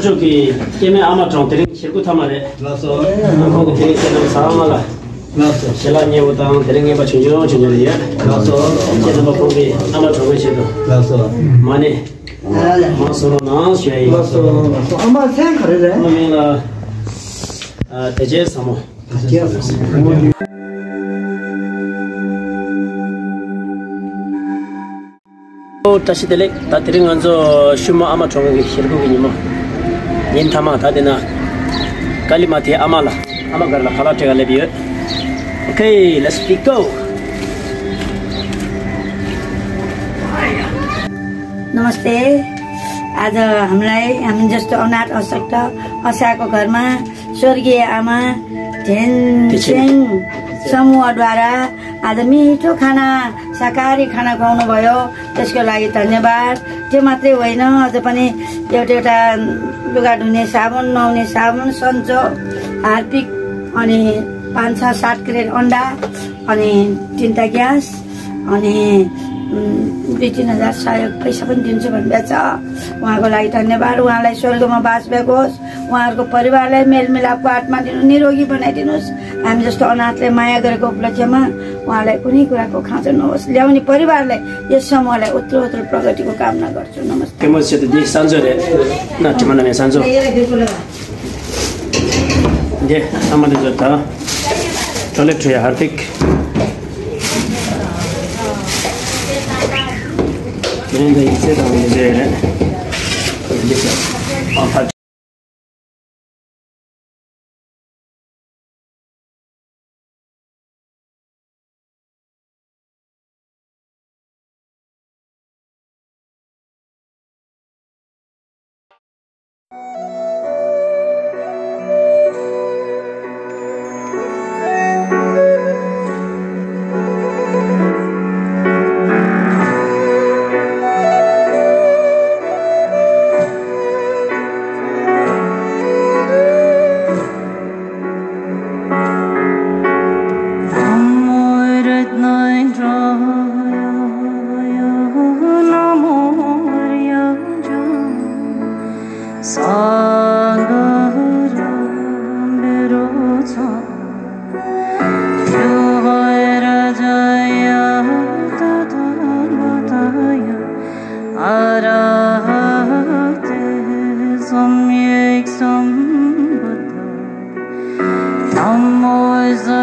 가족이 게임에 아마 좀 데리고 실고 타마래. 나서 거기 데리고 사람마가 나서 신랑님보다 데리고 봐 준준이야. 나서 이제는 뭐 거기 아마 좀 있어도 나서 많이 마서로 나셔야 나서 아마 생각하래. 그러면 대제 사모 다시 들래 다 들으면서 슈마 아마 종이 실고기니 뭐 인타마 다 되나 칼리마티 아마라 아마가라 팔아테가 레비요 오케이 let's go नमस्ते आज हामी जस्तो अनाथ अशक्त असाको घरमा स्वर्गीय आमा झेनसेङ समूहद्वारा आज मिठो खाना शाकाहारी खाना खुवाउनु भयो त्यसको लागि धन्यवाद। त्यो मात्रै होइन अझ पनि एउटा लुगा धुने साबुन नुहाउने साबुन सन्चो हार्पिक अनि 5-7 क्रेट अन्डा अनि 3टा ग्यास अनि 2-3 हजार सहयोग पैसा पनि दिन्छु भन्दै छ। उहाँको लागि धन्यवाद। उहाँलाई स्वर्गमा बास होस्, उहाँहरूको परिवारलाई मेलमिलापको आत्मा दिनु, निरोगी बनाइदिनुहोस्। हामी जस्तो अनाथले माया गरेको उपलक्ष्यमा उहाँलाई कुनै कुराको खाँचो नहोस्, ल्याउने परिवारलाई यस समूहलाई उत्तरोत्तर प्रगतिको कामना गर्छु। नमस्ते। Hemos siete di Sanzore, na chimana me Sanzo. Je, amade jota. Toilet ya hardik. Ini ise da mujhe. Aha. Namo